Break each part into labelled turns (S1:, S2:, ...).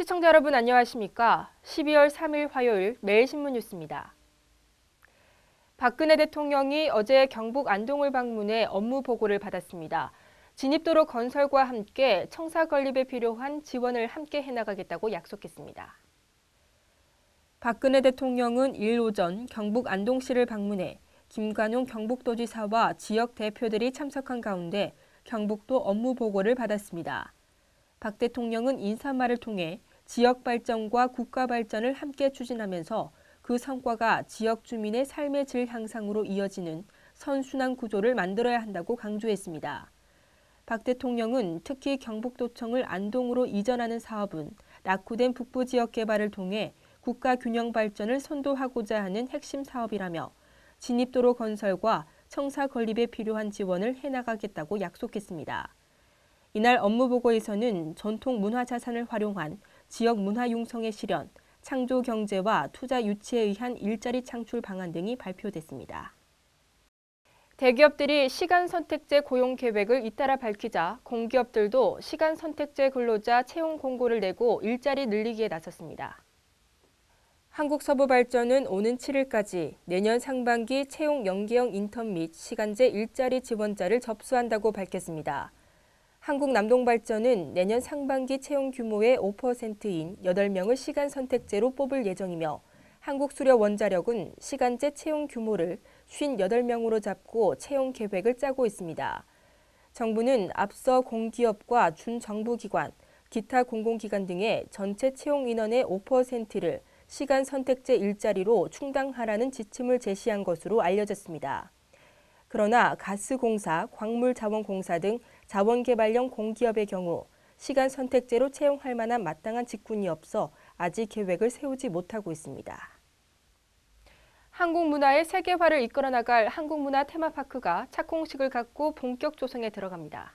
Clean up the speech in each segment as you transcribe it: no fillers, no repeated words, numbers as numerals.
S1: 시청자 여러분 안녕하십니까? 12월 3일 화요일 매일신문 뉴스입니다. 박근혜 대통령이 어제 경북 안동을 방문해 업무 보고를 받았습니다. 진입도로 건설과 함께 청사 건립에 필요한 지원을 함께 해나가겠다고 약속했습니다. 박근혜 대통령은 1일 오전 경북 안동시를 방문해 김관용 경북도지사와 지역 대표들이 참석한 가운데 경북도 업무 보고를 받았습니다. 박 대통령은 인사말을 통해 지역 발전과 국가 발전을 함께 추진하면서 그 성과가 지역 주민의 삶의 질 향상으로 이어지는 선순환 구조를 만들어야 한다고 강조했습니다. 박 대통령은 특히 경북도청을 안동으로 이전하는 사업은 낙후된 북부 지역 개발을 통해 국가 균형 발전을 선도하고자 하는 핵심 사업이라며 진입도로 건설과 청사 건립에 필요한 지원을 해나가겠다고 약속했습니다. 이날 업무 보고에서는 전통 문화 자산을 활용한 지역 문화 융성의 실현, 창조 경제와 투자 유치에 의한 일자리 창출 방안 등이 발표됐습니다. 대기업들이 시간 선택제 고용 계획을 잇따라 밝히자 공기업들도 시간 선택제 근로자 채용 공고를 내고 일자리 늘리기에 나섰습니다. 한국서부발전은 오는 7일까지 내년 상반기 채용 연계형 인턴 및 시간제 일자리 지원자를 접수한다고 밝혔습니다. 한국남동발전은 내년 상반기 채용 규모의 5%인 8명을 시간 선택제로 뽑을 예정이며 한국수력원자력은 시간제 채용 규모를 58명으로 잡고 채용 계획을 짜고 있습니다. 정부는 앞서 공기업과 준정부기관, 기타 공공기관 등의 전체 채용 인원의 5%를 시간 선택제 일자리로 충당하라는 지침을 제시한 것으로 알려졌습니다. 그러나 가스공사, 광물자원공사 등 자원개발형 공기업의 경우 시간 선택제로 채용할 만한 마땅한 직군이 없어 아직 계획을 세우지 못하고 있습니다. 한국 문화의 세계화를 이끌어 나갈 한국문화 테마파크가 착공식을 갖고 본격 조성에 들어갑니다.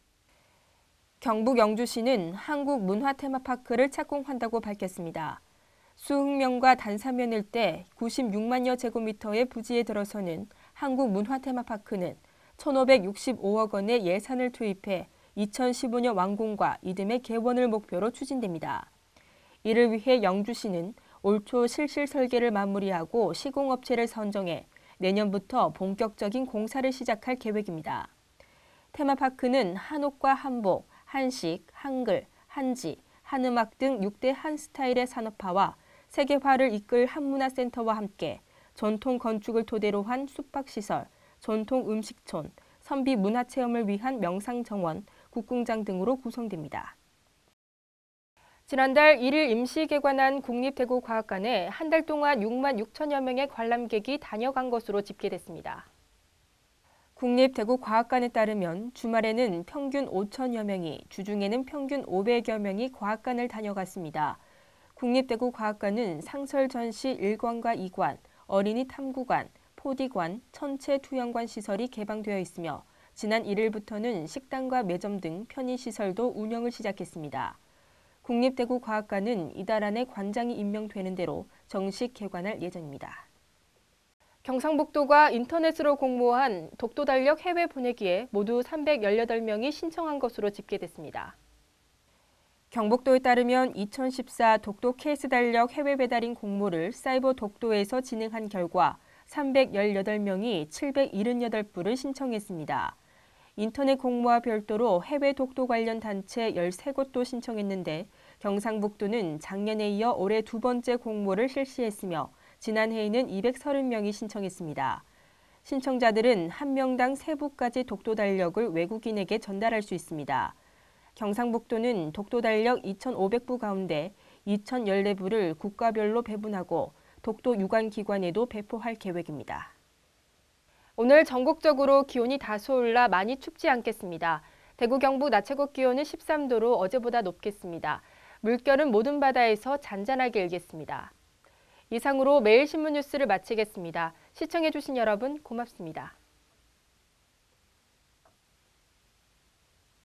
S1: 경북 영주시는 한국문화 테마파크를 착공한다고 밝혔습니다. 수흥면과 단사면 일대 96만여 제곱미터의 부지에 들어서는 한국문화테마파크는 1,565억 원의 예산을 투입해 2015년 완공과 이듬해 개원을 목표로 추진됩니다. 이를 위해 영주시는 올 초 실실 설계를 마무리하고 시공업체를 선정해 내년부터 본격적인 공사를 시작할 계획입니다. 테마파크는 한옥과 한복, 한식, 한글, 한지, 한음악 등 6대 한스타일의 산업화와 세계화를 이끌 한문화센터와 함께 전통 건축을 토대로 한 숙박시설, 전통 음식촌, 선비 문화체험을 위한 명상정원, 국궁장 등으로 구성됩니다. 지난달 1일 임시 개관한 국립대구과학관에 한 달 동안 6만 6천여 명의 관람객이 다녀간 것으로 집계됐습니다. 국립대구과학관에 따르면 주말에는 평균 5천여 명이, 주중에는 평균 500여 명이 과학관을 다녀갔습니다. 국립대구과학관은 상설 전시 1관과 2관, 어린이 탐구관, 포디관, 천체 투영관 시설이 개방되어 있으며 지난 1일부터는 식당과 매점 등 편의시설도 운영을 시작했습니다. 국립대구과학관은 이달 안에 관장이 임명되는 대로 정식 개관할 예정입니다. 경상북도가 인터넷으로 공모한 독도 달력 해외 보내기에 모두 318명이 신청한 것으로 집계됐습니다. 경북도에 따르면 2014 독도 케이스 달력 해외 배달인 공모를 사이버 독도에서 진행한 결과 318명이 778부를 신청했습니다. 인터넷 공모와 별도로 해외 독도 관련 단체 13곳도 신청했는데 경상북도는 작년에 이어 올해 두 번째 공모를 실시했으며 지난해에는 230명이 신청했습니다. 신청자들은 한 명당 3부까지 독도 달력을 외국인에게 전달할 수 있습니다. 경상북도는 독도 달력 2,500부 가운데 2,014부를 국가별로 배분하고 독도 유관기관에도 배포할 계획입니다. 오늘 전국적으로 기온이 다소 올라 많이 춥지 않겠습니다. 대구 경북 낮 최고 기온은 13도로 어제보다 높겠습니다. 물결은 모든 바다에서 잔잔하게 일겠습니다. 이상으로 매일신문 뉴스를 마치겠습니다. 시청해주신 여러분 고맙습니다.